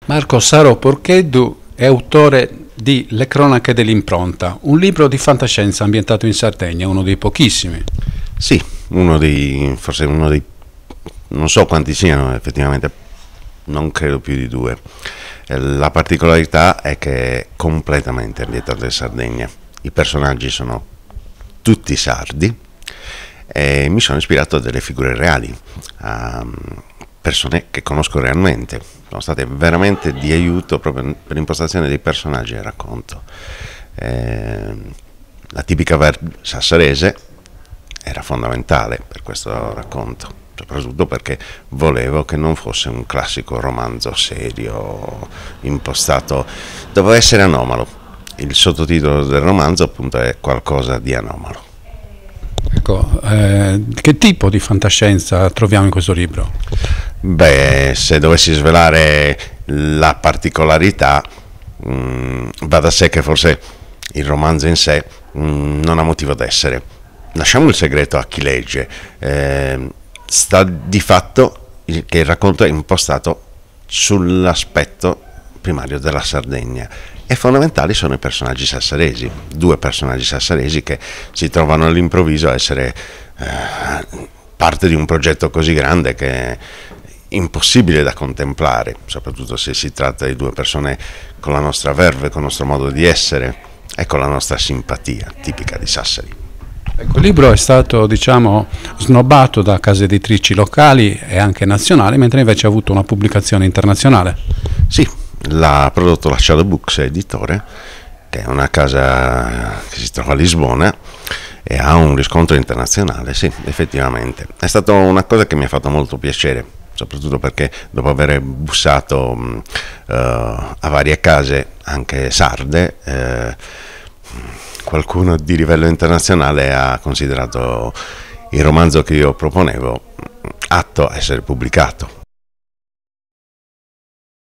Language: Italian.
Marco Saro Porcheddu è autore di Le cronache dell'impronta, un libro di fantascienza ambientato in Sardegna, uno dei pochissimi. Sì, forse uno dei, non so quanti siano effettivamente, non credo più di due. La particolarità è che è completamente ambientato in Sardegna. I personaggi sono tutti sardi e mi sono ispirato a delle figure reali, a persone che conosco realmente. Sono state veramente di aiuto proprio per l'impostazione dei personaggi del racconto. La tipica sassarese era fondamentale per questo racconto, soprattutto perché volevo che non fosse un classico romanzo serio, impostato, doveva essere anomalo. Il sottotitolo del romanzo appunto è qualcosa di anomalo. Ecco, che tipo di fantascienza troviamo in questo libro? Beh, se dovessi svelare la particolarità, va da sé che forse il romanzo in sé non ha motivo d'essere. Lasciamo il segreto a chi legge. Sta di fatto che il racconto è impostato sull'aspetto primario della Sardegna e fondamentali sono i personaggi sassaresi, due personaggi sassaresi che si trovano all'improvviso a essere parte di un progetto così grande che è impossibile da contemplare, soprattutto se si tratta di due persone con la nostra verve, con il nostro modo di essere e con la nostra simpatia tipica di Sassari. Ecco, il libro è stato, diciamo, snobbato da case editrici locali e anche nazionali, mentre invece ha avuto una pubblicazione internazionale. Sì, l'ha prodotto la Shadow Books Editore, che è una casa che si trova a Lisbona e ha un riscontro internazionale, sì, effettivamente. È stata una cosa che mi ha fatto molto piacere, soprattutto perché dopo aver bussato a varie case, anche sarde, qualcuno di livello internazionale ha considerato il romanzo che io proponevo atto a essere pubblicato.